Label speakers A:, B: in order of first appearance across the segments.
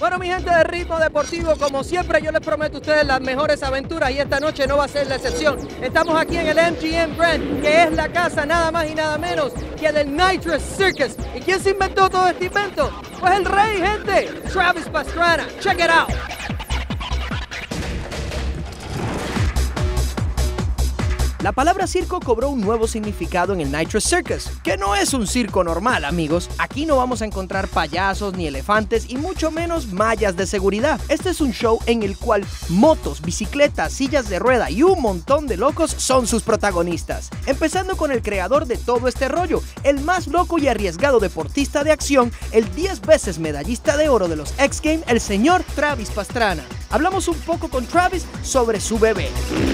A: Bueno, mi gente de Ritmo Deportivo, como siempre yo les prometo a ustedes las mejores aventuras y esta noche no va a ser la excepción. Estamos aquí en el MGM Grand, que es la casa nada más y nada menos que del Nitrous Circus. ¿Y quién se inventó todo este invento? Pues el rey, gente, Travis Pastrana. Check it out. La palabra circo cobró un nuevo significado en el Nitrous Circus, que no es un circo normal, amigos. Aquí no vamos a encontrar payasos ni elefantes y mucho menos mallas de seguridad. Este es un show en el cual motos, bicicletas, sillas de rueda y un montón de locos son sus protagonistas. Empezando con el creador de todo este rollo, el más loco y arriesgado deportista de acción, el 10 veces medallista de oro de los X Games, el señor Travis Pastrana. Hablamos un poco con Travis sobre su bebé.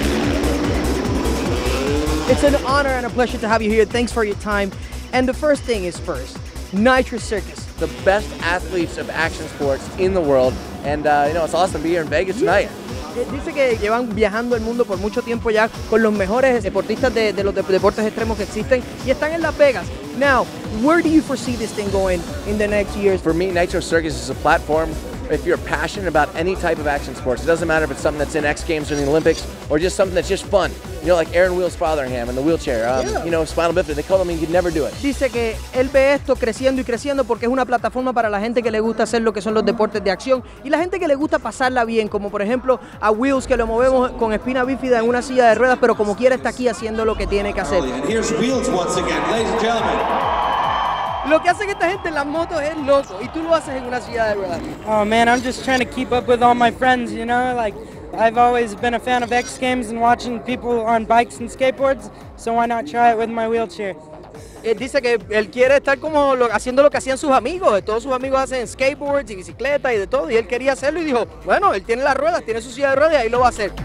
A: It's an honor and a pleasure to have you here. Thanks for your time. And the first thing is first, Nitrous Circus.
B: The best athletes of action sports in the world. And, it's awesome to be here in Vegas tonight.
A: Dice que llevan viajando el mundo por mucho tiempo ya con los mejores deportistas de los deportes extremos que existen y están en Las Vegas. Now, where do you foresee this thing going in the next years?
B: For me, Nitrous Circus is a platform. If you're passionate about any type of action sports, it doesn't matter if it's something that's in X Games or in the Olympics or just something that's just fun. Like Aaron Wheels Fotheringham in the wheelchair, spinal bifida, they call him and you could never do it.
A: Dice que él ve esto creciendo y creciendo porque es una plataforma para la gente que le gusta hacer lo que son los deportes de acción y la gente que le gusta pasarla bien, como por ejemplo a Wheels, que lo movemos con espina bífida en una silla de ruedas, pero como quiera está aquí haciendo lo que tiene que hacer.
C: And here's Wheels once again, ladies and gentlemen.
A: Lo que hace que esta gente en las motos es loco y tú lo haces en una silla de ruedas.
D: Oh man, I'm just trying to keep up with all my friends, I've always been a fan of X Games and watching people on bikes and skateboards, so why not try it with my wheelchair?
A: Él dice que él quiere estar como haciendo lo que hacían sus amigos. Todos sus amigos hacen skateboards y bicicletas y de todo, y él quería hacerlo y dijo, bueno, él tiene las ruedas, tiene su silla de ruedas y ahí lo va a hacer.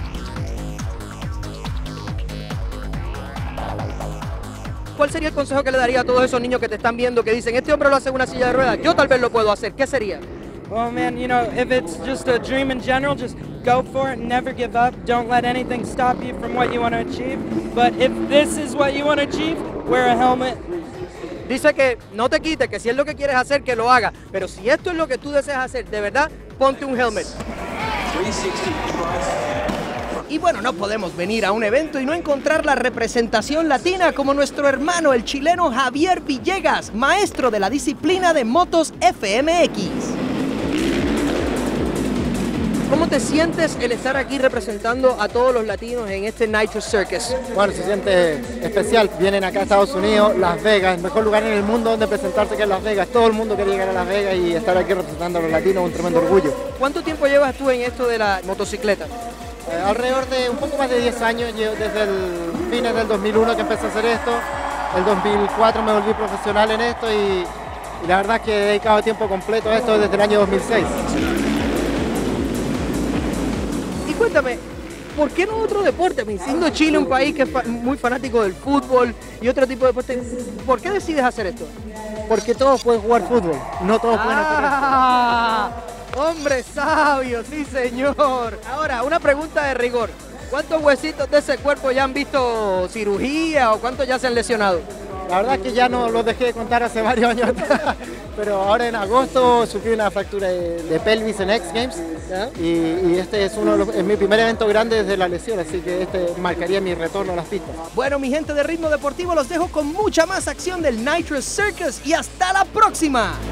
A: ¿Cuál sería el consejo que le daría a todos esos niños que te están viendo que dicen, este hombre lo hace en una silla de ruedas, yo tal vez lo puedo hacer? ¿Qué sería?
D: Well, man, if it's just a dream in general, just go for it, never give up. Don't let anything stop you from what you want to achieve. But if this is what you want to achieve, wear a helmet.
A: Dice que no te quites, que si es lo que quieres hacer, que lo haga. Pero si esto es lo que tú deseas hacer, de verdad, ponte un helmet.
C: 360
A: Y bueno, no podemos venir a un evento y no encontrar la representación latina como nuestro hermano, el chileno Javier Villegas, maestro de la disciplina de motos FMX. ¿Cómo te sientes el estar aquí representando a todos los latinos en este Nitrous Circus?
E: Bueno, se siente especial. Vienen acá a Estados Unidos, Las Vegas, el mejor lugar en el mundo donde presentarse, que es Las Vegas. Todo el mundo quiere llegar a Las Vegas y estar aquí representando a los latinos, un tremendo orgullo.
A: ¿Cuánto tiempo llevas tú en esto de la motocicleta?
E: Alrededor de un poco más de 10 años, desde el fines del 2001 que empecé a hacer esto. El 2004 me volví profesional en esto y la verdad es que he dedicado tiempo completo a esto desde el año 2006.
A: Y cuéntame, ¿por qué no otro deporte? Siendo Chile un país que es muy fanático del fútbol y otro tipo de deporte, ¿por qué decides hacer esto?
E: Porque todos pueden jugar fútbol, no todos pueden hacer esto.
A: ¡Hombre sabio, sí señor! Ahora, una pregunta de rigor. ¿Cuántos huesitos de ese cuerpo ya han visto cirugía o cuántos ya se han lesionado?
E: La verdad es que ya no los dejé de contar hace varios años atrás, pero ahora en agosto sufrí una fractura de pelvis en X Games y este es es mi primer evento grande desde la lesión, así que este marcaría mi retorno a las pistas.
A: Bueno, mi gente de Ritmo Deportivo, los dejo con mucha más acción del Nitrous Circus y hasta la próxima.